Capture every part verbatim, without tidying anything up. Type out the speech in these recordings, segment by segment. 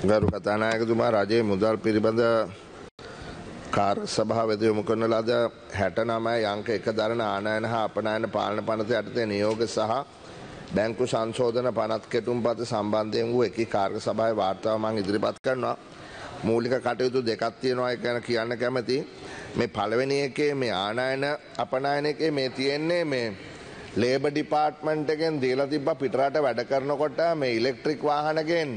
ගරු කතානායකතුමා රජයේ මුදල් පිළිබඳ කාර්ය සභාව වෙත යොමු කරන ලද හැට නවය අංක එක දරන ආනයන හා අපනයන පාලන පනත යටතේ නියෝග සහ බැංකු සංශෝධන පනත් කෙටුම්පත සම්බන්ධයෙන් වූ එකී කාර්ය සභාවේ වාර්තාව මම ඉදිරිපත් කරනවා. මූලික කටයුතු දෙකක් තියෙනවා ඒක ගැන කියන්න කැමතියි. මේ පළවෙනි එකේ මේ ආනයන අපනයන එකේ මේ තියෙන්නේ මේ ලේබර් ඩිපාර්ට්මන්ට් එකෙන් දීලා තිබ්බ පිටරට වැඩ කරනකොට මේ ඉලෙක්ට්‍රික් වාහන ගේන්න.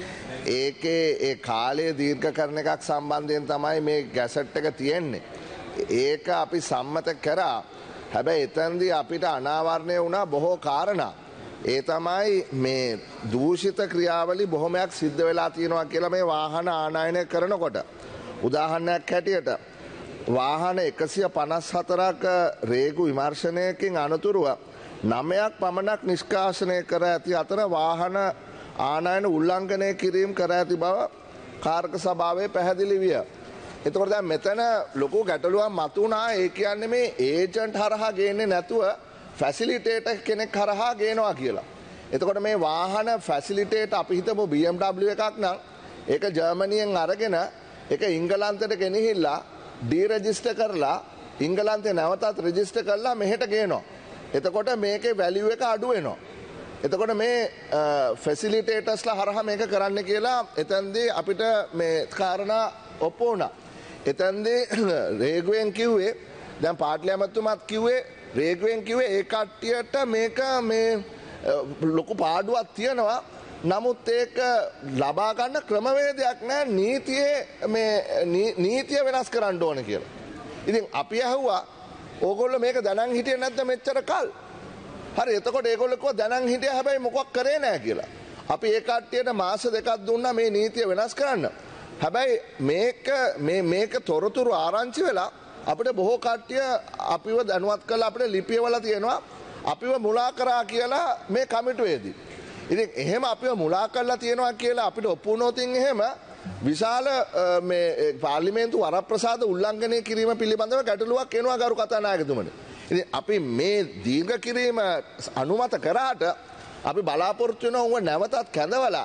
ඒකේ ඒ කාලය දීර්ඝ කරන එකක් සම්බන්ධයෙන් තමයි මේ ගැසට් එක තියෙන්නේ. ඒක අපි සම්මත කරා. හැබැයි එතනදී අපිට අනාවරණය වුණා බොහෝ කාරණා. ඒ තමයි මේ දූෂිත ක්‍රියාවලි බොහොමයක් සිද්ධ වෙලා තියෙනවා කියලා මේ වාහන ආනයනය කරනකොට. උදාහරණයක් හැටියට වාහන එකසිය පනස් හතරක රේගු විමර්ශනයකින් අනතුරුව නවයක් පමණක් නිෂ්කාශනය කර ඇති අතර වාහන ආනයන උල්ලංඝනය කිරීම කර ඇති බව කාර්ක සභාවේ පැහැදිලි විය. එතකොට දැන් මෙතන ලොකු ගැටලුවක් මතුවුණා. ඒ කියන්නේ මේ ඒජන්ට් හරහා ගේන්නේ නැතුව ෆැසිලිටේටර් කෙනෙක් හරහා ගේනවා කියලා. එතකොට මේ වාහන ෆැසිලිටේටර් අපි හිතමු බී එම් ඩබ්ලිව් එකක් නම් ඒක ජර්මනියෙන් අරගෙන ඒක ඉංගලන්තයට ගෙනහිල්ලා ඩී රෙජිස්ටර් කරලා ඉංගලන්තේ නැවතත් රෙජිස්ටර් කරලා මෙහෙට ගේනවා. එතකොට මේකේ වැලියු එක අඩු වෙනවා. එතකොට මේ ෆැසිලිටේටර්ස්ලා හරහා මේක කරන්න කියලා එතෙන්දී අපිට මේ කාරණා ඔප්පු වුණා. එතෙන්දී රේගුවෙන් කිව්වේ දැන් පාටලි ඇමතුමාත් කිව්වේ රේගුවෙන් කිව්වේ ඒ කට්ටියට මේක මේ ලොකු පාඩුවක් තියෙනවා. නමුත් ඒක ලබා ගන්න ක්‍රමවේදයක් නැහැ. නීතියේ මේ නීතිය වෙනස් කරන්න ඕන කියලා. ඉතින් අපි අහුවා ඕගොල්ලෝ මේක දැනන් හිටියේ නැද්ද මෙච්චර කල්? හරි එතකොට ඒගොල්ලෝ කිව්වා දැනන් හිටියා හැබැයි මොකක් කරේ නැහැ කියලා. අපි ඒ කට්ටියට මාස දෙකක් දුන්නා මේ නීතිය වෙනස් කරන්න. හැබැයි මේක මේ මේක තොරතුරු ආරංචි වෙලා අපිට බොහෝ කට්ටිය අපිව දැනුවත් කරලා අපිට ලිපියවලා තියෙනවා අපිව මුලා කරා කියලා මේ කමිටුවේදී. ඉතින් එහෙම අපිව මුලා කරලා තියෙනවා කියලා අපිට ඔප්පු වුණොත් එහෙම විශාල මේ පාර්ලිමේන්තු වරප්‍රසාද උල්ලංඝනය කිරීම පිළිබඳව ගැටලුවක් එනවා ගරු කතානායකතුමනි. ඉතින් අපි මේ දීර්ඝ කිරීම අනුමත කරාට අපි බලාපොරොත්තු වෙනවා උව නැවතත් කැඳවලා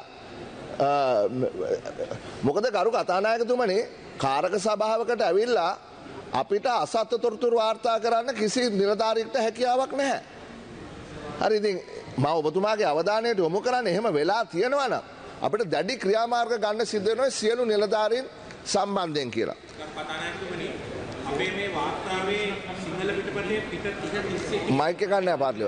මොකද ගරු කතානායකතුමනි කාරක සභාවකට ඇවිල්ලා අපිට අසත්‍ය තොරතුරු වාර්තා කරන්න කිසි නිලධාරියෙකුට හැකියාවක් නැහැ. හරි ඉතින් මම ඔබතුමාගේ අවධානයට යොමු කරන්නේ එහෙම වෙලා තියෙනවා නම් අපිට දැඩි ක්‍රියාමාර්ග ගන්න සිද්ධ වෙනවා සියලු නිලධාරීන් සම්බන්ධයෙන් කියලා. අපේ මේ වාර්තාවේ සිංහල පිටපතේ පිට තිහ තිස් එකේ මයික් එක ගන්න පාටලිව.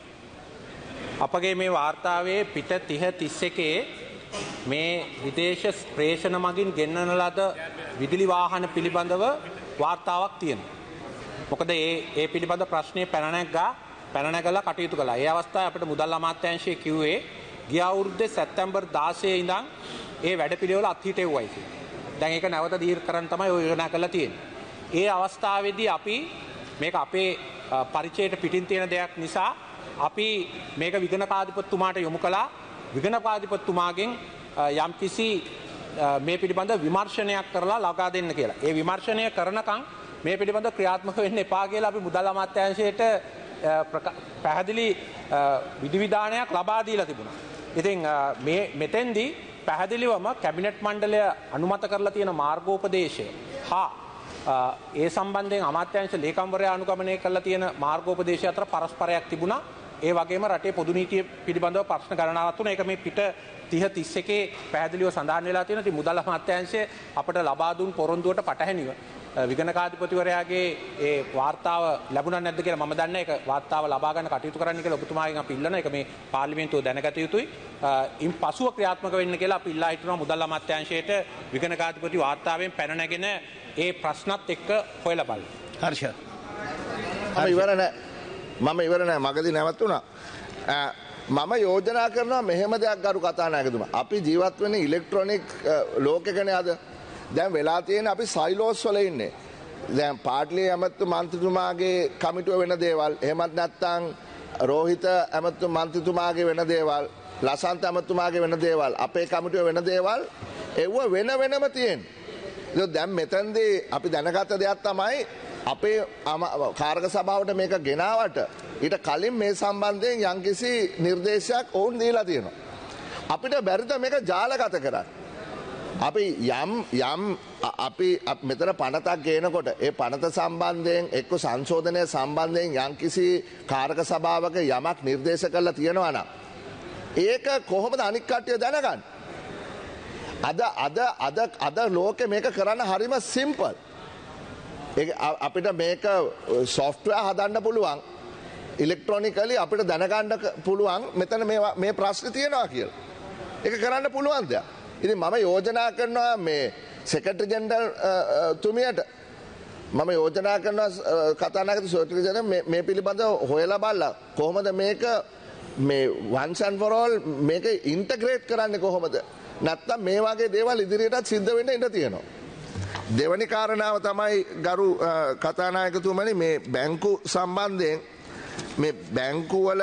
අපගේ මේ වාර්තාවේ පිට තිහ තිස් එකේ මේ විදේශ ප්‍රේෂණ මගින් ගෙන්වන ලද විදුලි වාහන පිළිබඳව වාර්තාවක් තියෙනවා. මොකද ඒ ඒ පිළිබඳ ප්‍රශ්නේ පැන නැග්ගා පැන නැගලා කටයුතු කළා. ඒ අවස්ථාවේ අපිට මුදල් අමාත්‍යාංශය කිව්වේ ගිය අවුරුද්දේ සැප්තැම්බර් දාසයේ ඉඳන් ඒ වැඩපිළිවෙල අත්හිටෙව්වයි කියලා. දැන් ඒක නැවත දීර්ඝ කරන්න තමයි ඔය යෝජනා කරලා තියෙන්නේ. ඒ අවස්ථාවේදී අපි මේක අපේ පරිචයට පිටින් තියෙන දෙයක් නිසා අපි මේක විගණකාධිපතිතුමාට යොමු කළා. විගණකාධිපතිතුමාගෙන් යම්කිසි මේ පිළිබඳ විමර්ශනයක් කරලා ලබා දෙන්න කියලා. ඒ විමර්ශනය කරනකම් මේ පිළිබඳ ක්‍රියාත්මක වෙන්න එපා කියලා අපි මුදල් අමාත්‍යාංශයට පැහැදිලි විධිවිධානයක් ලබා දීලා තිබුණා. ඉතින් මේ මෙතෙන්දී පැහැදිලිවම කැබිනට් මණ්ඩලය අනුමත කරලා තියෙන මාර්ගෝපදේශය හා ඒ සම්බන්ධයෙන් අමාත්‍යාංශ ලේකම්වරයා අනුගමනය කරලා තියෙන මාර්ගෝපදේශය අතර පරස්පරයක් තිබුණා. ඒ වගේම රටේ පොදු නීතිය පිළිබඳව ප්‍රශ්න ගණනාවක් තුන. ඒක මේ පිට තිහ තිස් එකේ පැහැදිලිව සඳහන් වෙලා තියෙනවා. ඉතින් මුදල් අමාත්‍යාංශය අපට ලබා දුන් පොරොන්දුවට පටහැනිව විගණකාධිපතිවරයාගේ ඒ වාර්තාව ලැබුණා නැද්ද කියලා මම දන්නේ. ඒක වාර්තාව ලබා ගන්න කටයුතු කරන්න කියලා ඔබතුමාගෙන් අපි ඉල්ලනවා. ඒක මේ පාර්ලිමේන්තුව දැනගත යුතුයි. ඉන් පසුව ක්‍රියාත්මක වෙන්න කියලා අපි ඉල්ලා හිටිනවා මුදල් අමාත්‍යාංශයට විගණකාධිපති වාර්තාවෙන් පැන නැගෙන ඒ ප්‍රශ්නත් එක්ක හොයලා බලන්න. හර්ෂ. මම ඉවර නැහැ. මම ඉවර නැහැ. මගදී නැවතුණා. මම යෝජනා කරනවා මෙහෙම දෙයක් ගරු කතානායකතුමා. අපි ජීවත් වෙන්නේ ඉලෙක්ට්‍රොනික ලෝකෙකනේ අද. දැන් වෙලා තියෙන අපි සයිලෝස් වල ඉන්නේ. දැන් පාටලි ඇමතු මන්ත්‍රීතුමාගේ කමිටුව වෙන දේවල්, එහෙමත් නැත්නම් රෝහිත ඇමතු මන්ත්‍රීතුමාගේ වෙන දේවල්, ලසන්ත ඇමතුමාගේ වෙන දේවල්, අපේ කමිටුව වෙන දේවල් ඒව වෙන වෙනම තියෙන්නේ. ඒක දැන් මෙතනදී අපි දැනගත්ත දෙයක් තමයි අපේ කාර්ක සභාවට මේක ගෙනාවට ඊට කලින් මේ සම්බන්ධයෙන් යම්කිසි නිර්දේශයක් ඔවුන් දීලා තියෙනවා. අපිට බැරිද මේක ජාලගත කරන්න? අපි යම් යම් අපි මෙතන පනතක් ගේනකොට ඒ පනත සම්බන්ධයෙන් එක්ක සංශෝධනය සම්බන්ධයෙන් යම්කිසි කාරක සභාවක යමක් නිර්දේශ කරලා තියෙනවා නම් ඒක කොහොමද අනික් කට්ටිය දැනගන්නේ? අද අද අද අද ලෝකෙ මේක කරන්න හරිම සිම්පල්. අපිට මේක සොෆ්ට්වෙයාර් හදන්න පුළුවන්. ඉලෙක්ට්‍රොනිකලි අපිට දැනගන්න පුළුවන් මෙතන මේ මේ ප්‍රශ්නේ තියෙනවා කියලා. ඒක කරන්න පුළුවන් දෙයක්. ඉතින් මම යෝජනා කරනවා මේ සෙක්‍රටරි ජෙනරල් තුමියට මම යෝජනා කරනවා කතානායක සෙක්‍රටරි ජෙනරල් මේ මේ පිළිබඳව හොයලා බලලා කොහොමද මේක මේ once and for all මේක ඉන්ටග්‍රේට් කරන්නේ කොහොමද? නැත්තම් මේ වගේ දේවල් ඉදිරියටත් සිද්ධ වෙන්න ඉඩ තියෙනවා. දෙවැනි කාරණාව තමයි ගරු කතානායකතුමනි මේ බැංකු සම්බන්ධයෙන් මේ බැංකු වල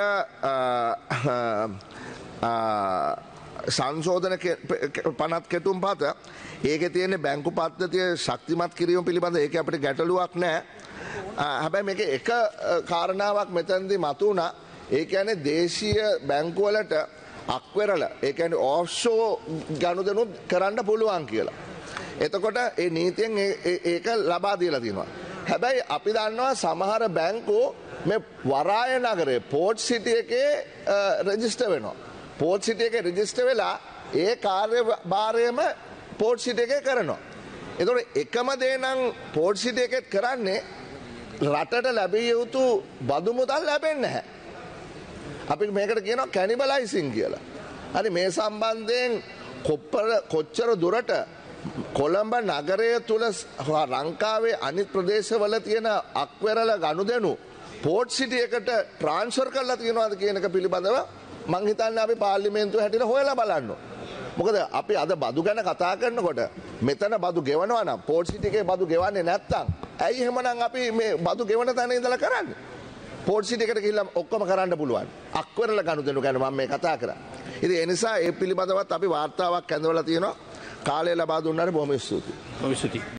සංශෝධන පනත් කෙටුම් පත ඒක තියෙන බැංකු පද්ධතිය ශක්තිමත් කිරීම පිළිබඳ ඒක අපිට ගැටලුවක් නැහැ. හැබැයි මේක එක කාරණාවක් මෙතනදී මතුවුණා. ඒ කියන්නේ දේශීය බැංකු වලට අක්වෙරළ ඒ කියන්නේ ඔෆ්ෂෝ ගනුදෙනු කරන්න පුළුවන් කියලා. එතකොට ඒ නීතියෙන් ඒක ලබා දීලා තියෙනවා. හැබැයි අපි දන්නවා සමහර බැංකු මේ වරාය නගරේ පෝර්ට් සිටි එකේ රෙජිස්ටර් වෙනවා. පෝර්ට් සිටි එකේ රෙජිස්ටර් වෙලා ඒ කාර්යභාරයම පෝර්ට් සිටි එකේ කරනවා. එතකොට එකම දේ නම් පෝර්ට් සිටි එකෙත් කරන්නේ රටට ලැබිය යුතු බදු මුදල් ලැබෙන්නේ නැහැ. අපි මේකට කියනවා කැනිබලයිසින් කියලා. හරි මේ සම්බන්ධයෙන් කොච්චර දුරට කොළඹ නගරය තුල ලංකාවේ අනිත් ප්‍රදේශවල තියෙන අක්වෙරළ ගනුදෙනු පෝර්ට් සිටි එකට ට්‍රාන්ස්ෆර් කරලා තියෙනවාද කියන එක පිළිබඳව මං හිතන්නේ අපි පාර්ලිමේන්තුව හැටියට හොයලා බලන්න ඕන. මොකද අපි අද බදු ගැන කතා කරනකොට මෙතන බදු ගෙවනවා නම් පෝර්ට් සිටි එකේ බදු ගෙවන්නේ නැත්තම් ඇයි එහෙමනම් අපි මේ බදු ගෙවන තැන ඉඳලා කරන්නේ? පෝර්ට් සිටි එකට ගිහිල්ලා ඔක්කොම කරන්න පුළුවන්. අක්වෙරළ ගනුදෙනු ගැන මම මේ කතා කරා. ඉතින් ඒ නිසා ඒ පිළිබඳවත් අපි වාර්තාවක් ඇඳවලා තියෙනවා. කාලය ලබා දුන්නාට බොහොම ස්තුතියි. බොහොම ස්තුතියි.